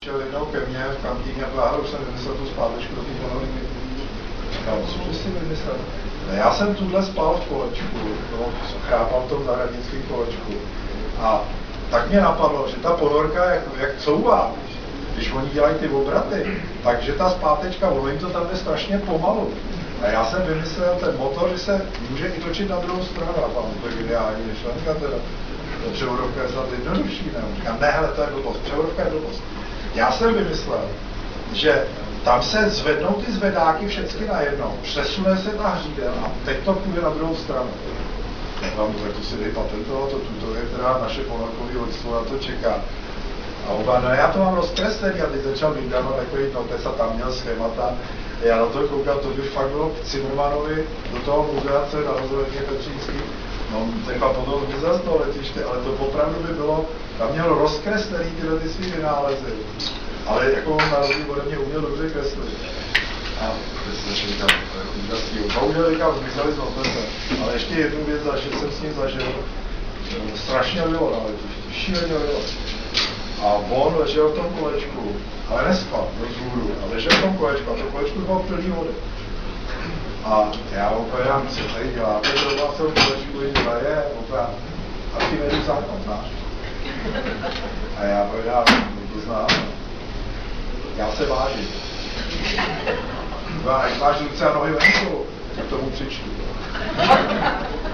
Šel jednou ke mně v kantýně a náhodou jsem vymyslel tu zpátečku do té ponorky. Říkal, cože si vymyslel? Já jsem tuhle spal v kolečku, no, chrápal v tom zahradnickém kolečku. A tak mě napadlo, že ta ponorka, jak couvá, když oni dělají ty obraty, takže ta zpátečka, ono jim to tam jde strašně pomalu. A já jsem vymyslel ten motor, že se může i točit na druhou stranu. A pán, to je geniální myšlenka teda. Převodovka je snad jednodušší, ne? Říkám, ne, hele, to je blbost, převodovka je blbost. Já jsem vymyslel, že tam se zvednou ty zvedáky všechny najednou, přesune se ta hřídel a teď to půjde na druhou stranu. Tak to si dej patentovat, to je teda naše ponorkové loďstvo, na to čeká. A oba, no já to mám rozkreslený a teď začal vydávat takový notes a tam měl schémata. Já na to koukal, to by fakt bylo k Cimrmanovi do toho muzea, co je na rozhledně Petříčský. No, třeba potom vůbec to letiště, ale to opravdu by bylo, tam měl rozkreslený tyhle ty svý vynálezy. Ale jako on na rozdíl ode mě uměl dobře kreslit. A teď jsem říkal, to je úžasný. Bohužel říkal, zmizeli z notese. Ale ještě jednu věc zažil, jsem s ním zažil. Strašně bylo na letišti, šíleně bylo. A on ležel v tom kolečku, ale nespal do vzhůru, a ležel v tom kolečku, a to kolečku bylo plný vody. A já opravdu, co tady děláte, to vás v kolečku je opravdu Archimedův zákon, znáš? A já opravdu, to znám. Já se vážím. Ať máš ruce a nohy venku, tak tomu přičtu.